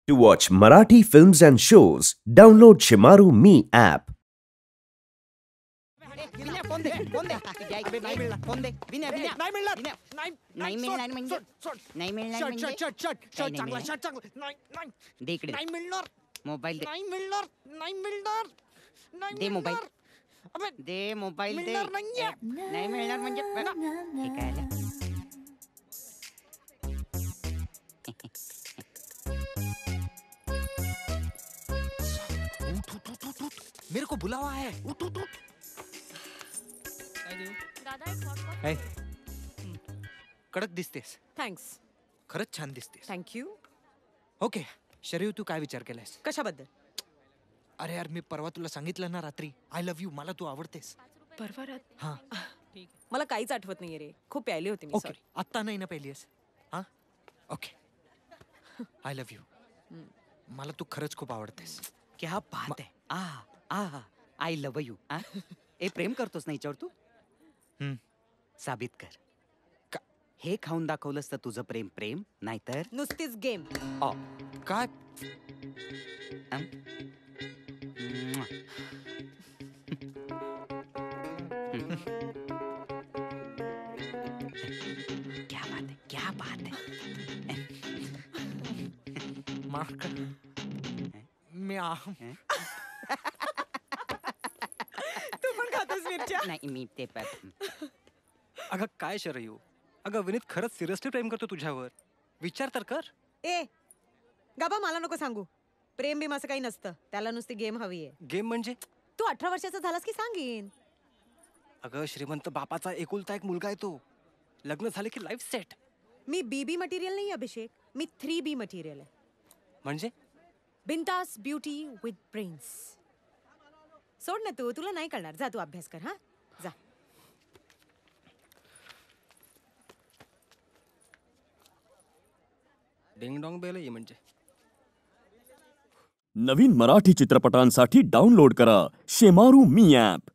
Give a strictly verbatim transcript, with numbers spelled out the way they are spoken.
To watch Marathi films and shows, download Shimaru Me app. Phone दे phone दे नाही मिळणार फोन दे विनय विनय नाही मिळणार नाही नाही मिळणार म्हणजे नाही मिळणार म्हणजे शर्ट शर्ट शर्ट शर्ट चांगला शर्ट चांगला नाही नाही दे इकडे नाही मिळणार मोबाईल दे नाही मिळणार नाही मिळणार नाही दे मोबाईल अबे दे मोबाईल दे नाही मिळणार म्हणजे हे काय आलं उठ उठ उठ उठ मेरे को बुलावा है उठ उठ उठ Hey, कडक दिसतेस थँक्स खरंच छान दिसतेस थँक्यू ओके शरीर तू काय विचार केलायस कशाबद्दल अरे यार मी परवा तुला सांगितलं ना रात्री आय लव्ह यू मला तू आवडतेस परवा रात हा मला काहीच आठवत नाहीये रे खूप प्यायली होती मी ओके सॉरी आत्ता नाही ना पहिलीस हा ओके आय लव्ह यू मला तू खरंच खूप आवडतेस क्या बात है आ आ आय लव्ह यू ए प्रेम करतोस ना हिच्यावर तू हम्म. साबित कर का हे खाऊन दाखवलंस तर तुझं प्रेम प्रेम नाहीतर नुसतीच गेम ऑ काय अं? म्वा. क्या बात है क्या बात है मार्क मी आ तू पण खातोस मिरच्या नाही मी ते प- अगं काय शरयू अगं विनीत खरंच सिरियसली प्रेम करतो तुझ्यावर विचार तर कर ए गाबा मला नको सांगू प्रेम बिम असं काही नसतं त्याला नुसती गेम हवी आहे गेम म्हणजे तू अठरा वर्षाचा झालास की सांगेन अगं श्रीमंत बापाचा एकुलता एक मुलगा आहे तो लग्न झाले की लाईफ सेट मी बीबी मटेरियल नाही अभिषेक मी थ्री बी मटेरियल आहे म्हणजे बिंदास ब्युटी विथ ब्रेन्स सोड ना तू तुला नाही कळणार जा तू अभ्यास कर हा जा डिंग डॉंग बेल आहे म्हणजे नवीन मराठी चित्रपटांसाठी डाउनलोड करा शेमारू मी ॲप